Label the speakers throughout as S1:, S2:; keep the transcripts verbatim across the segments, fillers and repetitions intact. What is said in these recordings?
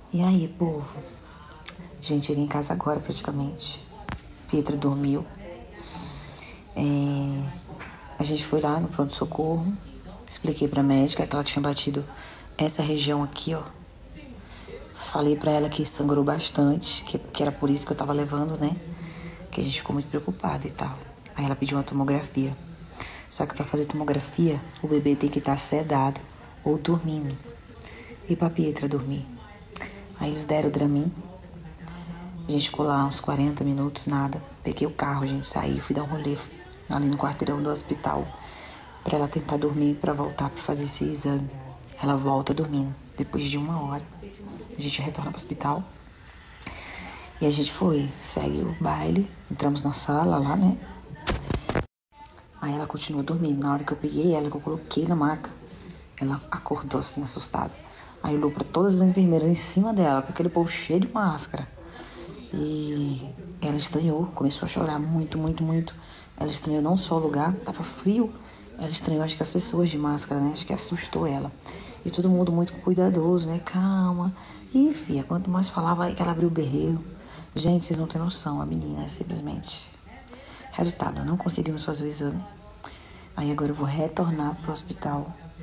S1: E aí, povo? Gente, cheguei em casa agora praticamente. Pietra dormiu. É... A gente foi lá no pronto-socorro. Expliquei pra médica que ela tinha batido essa região aqui, ó. Falei pra ela que sangrou bastante, que, que era por isso que eu tava levando, né? Que a gente ficou muito preocupada e tal. Aí ela pediu uma tomografia. Só que pra fazer tomografia, o bebê tem que estar sedado ou dormindo. E pra Pietra dormir. Aí eles deram o Dramin. A gente ficou lá uns quarenta minutos, nada. Peguei o carro, a gente saiu, fui dar um rolê ali no quarteirão do hospital pra ela tentar dormir, pra voltar pra fazer esse exame. Ela volta dormindo. Depois de uma hora, a gente retorna pro hospital. E a gente foi, segue o baile, entramos na sala lá, né? Aí ela continuou dormindo. Na hora que eu peguei ela, que eu coloquei na maca, ela acordou assim, assustada. Aí olhou pra todas as enfermeiras em cima dela, com aquele povo cheio de máscara. E ela estranhou, começou a chorar muito, muito, muito. Ela estranhou não só o lugar, tava frio. Ela estranhou, acho que as pessoas de máscara, né? Acho que assustou ela. E todo mundo muito cuidadoso, né? Calma. E, filha, quanto mais falava, aí que ela abriu o berreiro. Gente, vocês não têm noção, a menina é simplesmente... Resultado, não conseguimos fazer o exame. Aí agora eu vou retornar pro hospital,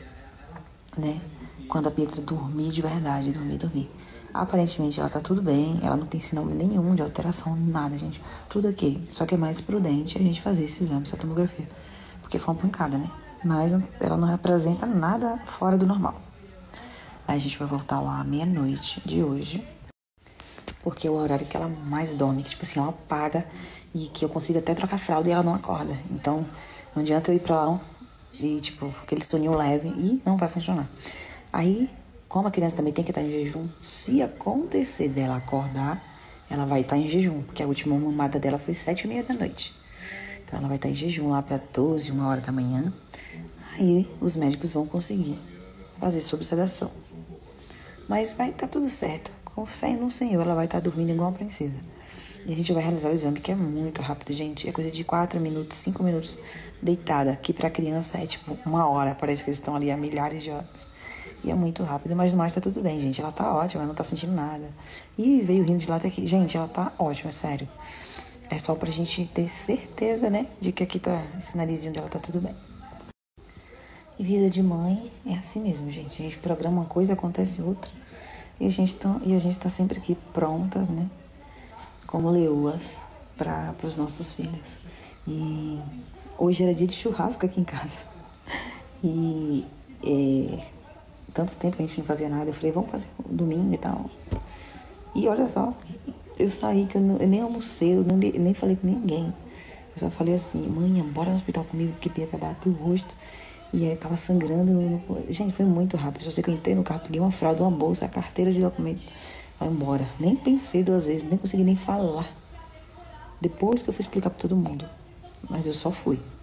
S1: né? Quando a Pietra dormir de verdade, dormir, dormir. Aparentemente ela tá tudo bem, ela não tem sinal nenhum de alteração, nada, gente. Tudo ok. Só que é mais prudente a gente fazer esse exame, essa tomografia. Porque foi uma pancada, né? Mas ela não apresenta nada fora do normal. Aí a gente vai voltar lá à meia-noite de hoje. Porque é o horário que ela mais dorme, que tipo assim, ela apaga e que eu consigo até trocar fralda e ela não acorda. Então, não adianta eu ir pra lá e tipo, aquele soninho leve e não vai funcionar. Aí, como a criança também tem que estar em jejum, se acontecer dela acordar, ela vai estar em jejum, porque a última mamada dela foi sete e meia da noite. Então ela vai estar em jejum lá para doze, uma hora da manhã. Aí os médicos vão conseguir fazer sob sedação. Mas vai estar tudo certo. Com fé no Senhor, ela vai estar dormindo igual uma princesa. E a gente vai realizar o exame, que é muito rápido, gente. É coisa de quatro minutos, cinco minutos deitada. Que pra criança é tipo uma hora. Parece que eles estão ali há milhares de horas. E é muito rápido, mas no mais tá tudo bem, gente. Ela tá ótima, ela não tá sentindo nada. E veio rindo de lá até aqui. Gente, ela tá ótima, é sério. É só pra gente ter certeza, né? De que aqui tá, esse narizinho dela tá tudo bem. E vida de mãe é assim mesmo, gente. A gente programa uma coisa, acontece outra. E a gente tá, e a gente tá sempre aqui prontas, né? Como leoas para os nossos filhos. E hoje era dia de churrasco aqui em casa. E é, tanto tempo que a gente não fazia nada. Eu falei, vamos fazer um domingo e tal. E olha só, eu saí, que eu, não, eu nem almocei, eu nem, nem falei com ninguém. Eu só falei assim, mãe, bora no hospital comigo, que Pietra bateu o rosto. E aí tava sangrando. No... Gente, foi muito rápido. Só sei que eu entrei no carro, peguei uma fralda, uma bolsa, a carteira de documento. Vai embora. Nem pensei duas vezes, nem consegui nem falar. Depois que eu fui explicar pra todo mundo. Mas eu só fui.